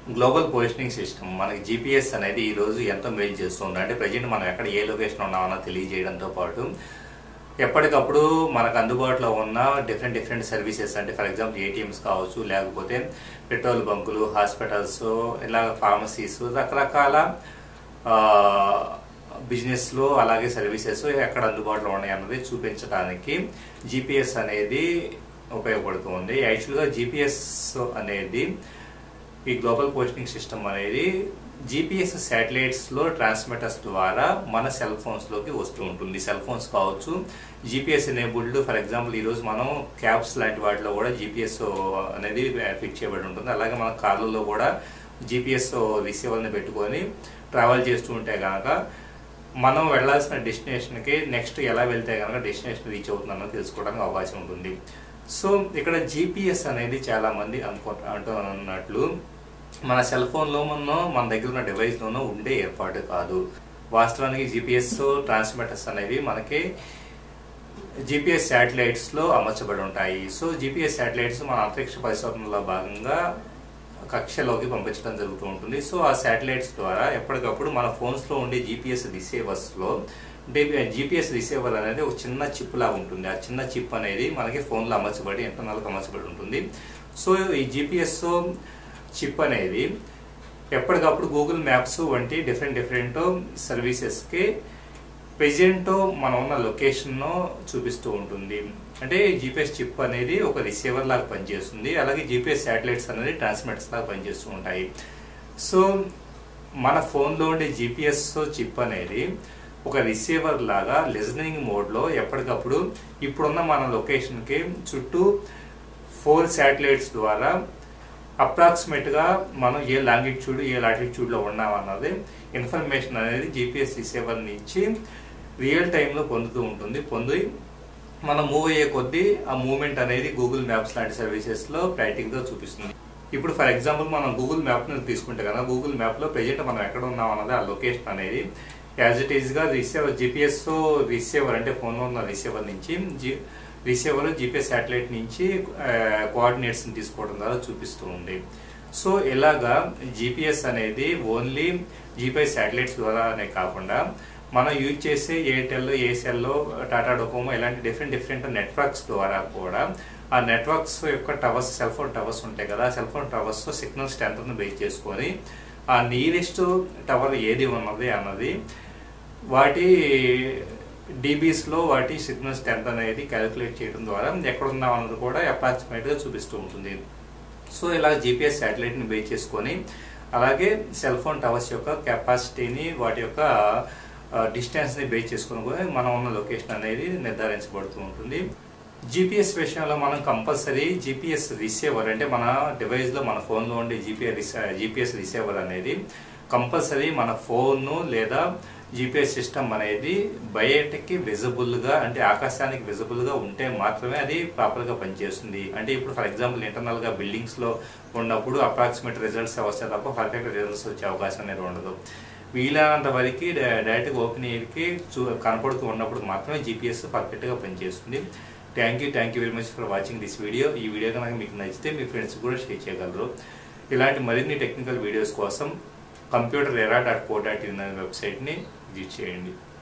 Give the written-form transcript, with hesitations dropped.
Global positioning system మనకి GPS అనేది ఈ రోజు ఎంతో మేలు చేస్తుంది. అంటే ప్రజెంట్ మనం ఎక్కడ ఏ లొకేషన్ ఉన్నామో తెలియజేయడంతో పాటు ఎప్పటికప్పుడు మనకు అందుబాటులో ఉన్న డిఫరెంట్ సర్వీసెస్, అంటే ఫర్ ఎగ్జాంపుల్ ఏటీఎంస్ కావచ్చు, లేకపోతే పెట్రోల్ బంకులు, హాస్పిటల్స్, ఇలా ఫార్మసీస్, రకరకాల బిజినెస్లో అలాగే సర్వీసెస్ ఎక్కడ అందుబాటులో ఉన్నాయి అన్నది చూపించడానికి జీపీఎస్ అనేది ఉపయోగపడుతుంది. యాక్చువల్గా జీపీఎస్ అనేది, ఈ గ్లోబల్ పొజిషనింగ్ సిస్టమ్ అనేది జీపీఎస్ శాటిలైట్స్లో ట్రాన్స్మిటర్స్ ద్వారా మన సెల్ ఫోన్స్లోకి వస్తూ ఉంటుంది. సెల్ ఫోన్స్ కావచ్చు, జీపీఎస్ ఎనేబుల్డ్. ఫర్ ఎగ్జాంపుల్ ఈరోజు మనం క్యాబ్స్ లాంటి వాటిలో కూడా జీపీఎస్ అనేది ఫిట్ చేయబడి ఉంటుంది. అలాగే మన కార్లలో కూడా జీపీఎస్ రిసీవర్ని పెట్టుకొని ట్రావెల్ చేస్తూ ఉంటే కనుక మనం వెళ్లాల్సిన డెస్టినేషన్కి నెక్స్ట్ ఎలా వెళ్తే కనుక డెస్టినేషన్ రీచ్ అవుతుందన్నది తెలుసుకోవడానికి అవకాశం ఉంటుంది. సో ఇక్కడ జీపీఎస్ అనేది చాలా మంది అంటున్నట్లు మన సెల్ ఫోన్లో మన దగ్గర ఉన్న డివైస్లోనూ ఉండే ఏర్పాటు కాదు. వాస్తవానికి జీపీఎస్ ట్రాన్స్మిటర్స్ అనేవి మనకి జీపీఎస్ శాటిలైట్స్లో అమర్చబడి ఉంటాయి. సో జీపీఎస్ శాటిలైట్స్ మన అంతరిక్ష పరిశోధనలో భాగంగా కక్షలోకి పంపించడం జరుగుతూ ఉంటుంది. సో ఆ శాటిలైట్స్ ద్వారా ఎప్పటికప్పుడు మన ఫోన్స్లో ఉండే జీపీఎస్ రిసీవర్స్లో జీపీఎస్ రిసీవర్ అనేది ఒక చిన్న చిప్ లాగా ఉంటుంది. ఆ చిన్న చిప్ అనేది మనకి ఫోన్లో అమర్చబడి ఇంటర్నల్గా అమర్చబడి ఉంటుంది. సో ఈ జీపీఎస్ చిప్ అనేది ఎప్పటికప్పుడు గూగుల్ మ్యాప్స్ వంటి డిఫరెంట్ సర్వీసెస్కి ప్రెజెంట్ మనం ఉన్న లొకేషన్ను చూపిస్తూ ఉంటుంది. అంటే జీపీఎస్ చిప్ అనేది ఒక రిసీవర్ లాగా పనిచేస్తుంది. అలాగే జీపీఎస్ శాటిలైట్స్ అనేది ట్రాన్స్మిటర్స్ లాగా పనిచేస్తూ ఉంటాయి. సో మన ఫోన్లో ఉండే జీపీఎస్ చిప్ అనేది ఒక రిసీవర్ లాగా లిజనింగ్ మోడ్లో ఎప్పటికప్పుడు ఇప్పుడున్న మన లొకేషన్కి చుట్టూ 4 శాటిలైట్స్ ద్వారా అప్రాక్సిమేట్గా మనం ఏ లాంగిట్యూడ్ ఏ లాటిట్యూడ్లో ఉన్నామన్నది ఇన్ఫర్మేషన్ అనేది జీపీఎస్ రిసీవర్ నుంచి రియల్ టైంలో పొందుతూ ఉంటుంది. పొంది మనం మూవ్ అయ్యే కొద్దీ ఆ మూవ్మెంట్ అనేది గూగుల్ మ్యాప్స్ లాంటి సర్వీసెస్లో ప్రాక్టికల్గా చూపిస్తుంది. ఇప్పుడు ఫర్ ఎగ్జాంపుల్ మనం గూగుల్ మ్యాప్ని తీసుకుంటే కదా, గూగుల్ మ్యాప్లో ప్రెజెంట్ మనం ఎక్కడ ఉన్నాం అన్నది ఆ లొకేషన్ అనేది యాజ్ ఇట్ ఈస్గా రిసీవర్ జీపీఎస్ రిసీవర్ అంటే ఫోన్లో ఉన్న రిసీవర్ నుంచి రిసీవర్ జీపీఎస్ శాటిలైట్ నుంచి కోఆర్డినేట్స్ని తీసుకోవడం ద్వారా చూపిస్తూ ఉంది. సో ఇలాగా జీపీఎస్ అనేది ఓన్లీ జీపీఎస్ శాటిలైట్స్ ద్వారానే కాకుండా మనం యూజ్ చేసే ఎయిర్టెల్, ఏసెల్, టాటా డొకోమో ఇలాంటి డిఫరెంట్ నెట్వర్క్స్ ద్వారా కూడా ఆ నెట్వర్క్స్ యొక్క టవర్స్, సెల్ ఫోన్ టవర్స్ ఉంటాయి కదా, సెల్ ఫోన్ టవర్స్ సిగ్నల్ స్ట్రెంత్ని బేస్ చేసుకొని ఆ నియరెస్ట్ టవర్ ఏది ఉన్నది అన్నది వాటి డీబీస్లో వాటి సిగ్నల్ స్ట్రెంత్ అనేది క్యాలిక్యులేట్ చేయడం ద్వారా ఎక్కడున్నాం అన్నది కూడా అప్రాక్సిమేట్గా చూపిస్తూ ఉంటుంది. సో ఇలా జీపీఎస్ శాటిలైట్ని బేస్ చేసుకొని అలాగే సెల్ ఫోన్ టవర్స్ యొక్క కెపాసిటీని, వాటి యొక్క డిస్టెన్స్ని బేస్ చేసుకుని కూడా మనం ఉన్న లొకేషన్ అనేది నిర్ధారించబడుతూ ఉంటుంది. జీపీఎస్ విషయంలో మనం కంపల్సరీ జీపీఎస్ రిసీవర్ అంటే మన డివైస్లో మన ఫోన్లో ఉండే జీపీఎస్ రిసీవర్ అనేది కంపల్సరీ మన ఫోన్ను లేదా జీపీఎస్ సిస్టమ్ అనేది బయటకి విజిబుల్గా, అంటే ఆకాశానికి విజిబుల్గా ఉంటే మాత్రమే అది ప్రాపర్గా పనిచేస్తుంది. అంటే ఇప్పుడు ఫర్ ఎగ్జాంపుల్ ఇంటర్నల్గా బిల్డింగ్స్లో ఉన్నప్పుడు అప్రాక్సిమేట్ రిజల్ట్స్ వస్తే తప్ప పర్ఫెక్ట్ రిజల్ట్స్ వచ్చే అవకాశం అనేది ఉండదు. వీలైనంత వరకు డైరెక్ట్గా ఓపెన్ ఎయిర్కి కనపడుతూ ఉన్నప్పుడు మాత్రమే జీపీఎస్ పర్ఫెక్ట్గా పనిచేస్తుంది. Thank you very much for watching this video. ఈ వీడియో కనుక మీకు నచ్చితే మీ ఫ్రెండ్స్ కూడా షేర్ చేయగలరు. ఇలాంటి మరిన్ని టెక్నికల్ వీడియోస్ కోసం computerera.co.in అనే వెబ్సైట్ని విజిట్ చేయండి.